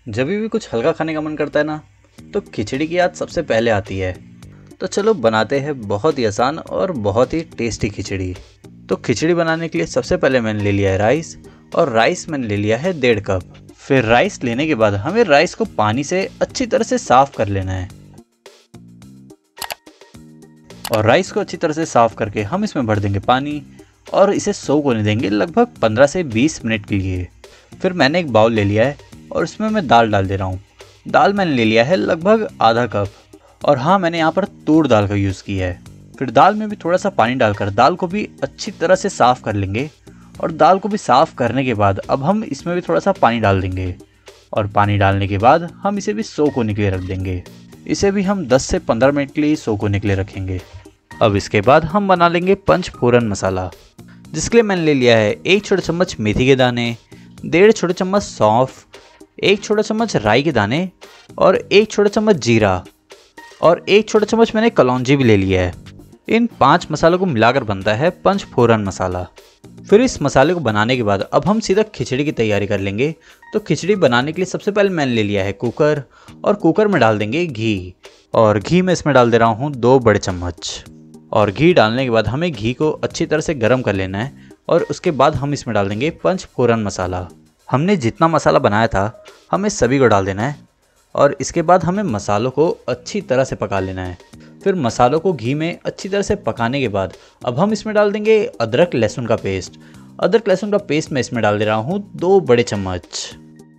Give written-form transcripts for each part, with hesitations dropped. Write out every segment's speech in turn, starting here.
जब भी कुछ हल्का खाने का मन करता है ना, तो खिचड़ी की याद सबसे पहले आती है। तो चलो बनाते हैं बहुत ही आसान और बहुत ही टेस्टी खिचड़ी। तो खिचड़ी बनाने के लिए सबसे पहले मैंने ले लिया है राइस, और राइस मैंने ले लिया है 1.5 कप। फिर राइस लेने के बाद हमें राइस को पानी से अच्छी तरह से साफ कर लेना है। और राइस को अच्छी तरह से साफ करके हम इसमें भर देंगे पानी और इसे सोक होने देंगे लगभग 15 से 20 मिनट के लिए। फिर मैंने एक बाउल ले लिया है और इसमें मैं दाल डाल दे रहा हूँ। दाल मैंने ले लिया है लगभग आधा कप, और हाँ, मैंने यहाँ पर तूर दाल का यूज़ किया है। फिर दाल में भी थोड़ा सा पानी डालकर दाल को भी अच्छी तरह से साफ़ कर लेंगे। और दाल को भी साफ़ करने के बाद अब हम इसमें भी थोड़ा सा पानी डाल देंगे, और पानी डालने के बाद हम इसे भी सोक होने के लिए रख देंगे। इसे भी हम 10 से 15 मिनट के लिए सोक होने के लिए रखेंगे। अब इसके बाद हम बना लेंगे पंचफोरन मसाला, जिसके लिए मैंने ले लिया है 1 छोटा चम्मच मेथी के दाने, 1.5 छोटा चम्मच सौंफ, 1 छोटा चम्मच राई के दाने, और 1 छोटा चम्मच जीरा, और 1 छोटा चम्मच मैंने कलौंजी भी ले लिया है। इन 5 मसालों को मिलाकर बनता है पंचफोरन मसाला। फिर इस मसाले को बनाने के बाद अब हम सीधा खिचड़ी की तैयारी कर लेंगे। तो खिचड़ी बनाने के लिए सबसे पहले मैंने ले लिया है कुकर, और कुकर में डाल देंगे घी, और घी में इसमें डाल दे रहा हूँ 2 बड़े चम्मच। और घी डालने के बाद हमें घी को अच्छी तरह से गर्म कर लेना है, और उसके बाद हम इसमें डाल देंगे पंचफोरन मसाला। हमने जितना मसाला बनाया था हमें सभी को डाल देना है, और इसके बाद हमें मसालों को अच्छी तरह से पका लेना है। फिर मसालों को घी में अच्छी तरह से पकाने के बाद अब हम इसमें डाल देंगे अदरक लहसुन का पेस्ट। अदरक लहसुन का पेस्ट मैं इसमें डाल दे रहा हूँ 2 बड़े चम्मच।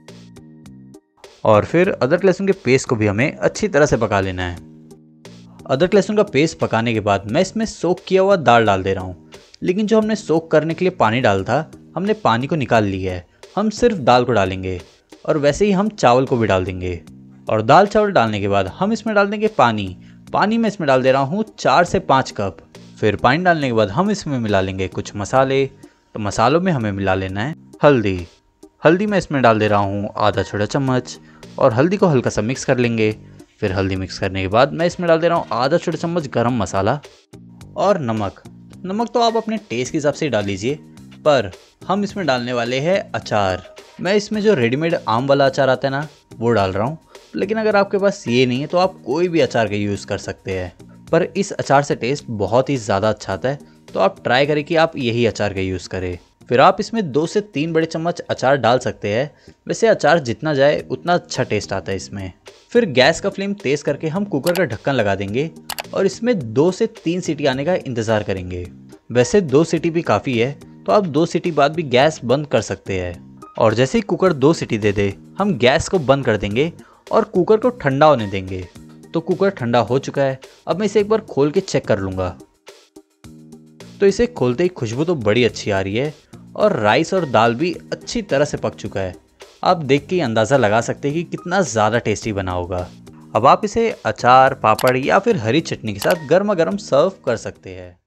और फिर अदरक लहसुन के पेस्ट को भी हमें अच्छी तरह से पका लेना है। अदरक लहसुन का पेस्ट पकाने के बाद मैं इसमें सोक किया हुआ दाल डाल दे रहा हूँ। लेकिन जो हमने सोक करने के लिए पानी डाला था, हमने पानी को निकाल लिया है। हम सिर्फ दाल को डालेंगे, और वैसे ही हम चावल को भी डाल देंगे। और दाल चावल डालने के बाद हम इसमें डाल देंगे पानी। पानी में इसमें डाल दे रहा हूँ 4 से 5 कप। फिर पानी डालने के बाद हम इसमें मिला लेंगे कुछ मसाले। तो मसालों में हमें मिला लेना है हल्दी। हल्दी मैं इसमें डाल दे रहा हूँ आधा छोटा चम्मच, और हल्दी को हल्का सा मिक्स कर लेंगे। फिर हल्दी मिक्स करने के बाद मैं इसमें डाल दे रहा हूँ आधा छोटा चम्मच गरम मसाला, और नमक। नमक तो आप अपने टेस्ट के हिसाब से डाल लीजिए, पर हम इसमें डालने वाले हैं अचार। मैं इसमें जो रेडीमेड आम वाला अचार आता है ना, वो डाल रहा हूँ। लेकिन अगर आपके पास ये नहीं है तो आप कोई भी अचार का यूज़ कर सकते हैं, पर इस अचार से टेस्ट बहुत ही ज़्यादा अच्छा आता है। तो आप ट्राई करें कि आप यही अचार का यूज़ करें। फिर आप इसमें 2 से 3 बड़े चम्मच अचार डाल सकते हैं। वैसे अचार जितना जाए उतना अच्छा टेस्ट आता है इसमें। फिर गैस का फ्लेम तेज़ करके हम कुकर का ढक्कन लगा देंगे, और इसमें 2 से 3 सीटी आने का इंतज़ार करेंगे। वैसे 2 सीटी भी काफ़ी है, तो आप 2 सीटी बाद भी गैस बंद कर सकते हैं। और जैसे ही कुकर 2 सीटी दे दे, हम गैस को बंद कर देंगे और कुकर को ठंडा होने देंगे। तो कुकर ठंडा हो चुका है। अब मैं इसे एक बार खोल के चेक कर लूँगा। तो इसे खोलते ही खुशबू तो बड़ी अच्छी आ रही है, और राइस और दाल भी अच्छी तरह से पक चुका है। आप देख के अंदाज़ा लगा सकते हैं कि कितना ज़्यादा टेस्टी बना होगा। अब आप इसे अचार, पापड़ या फिर हरी चटनी के साथ गर्मा गर्म सर्व कर सकते हैं।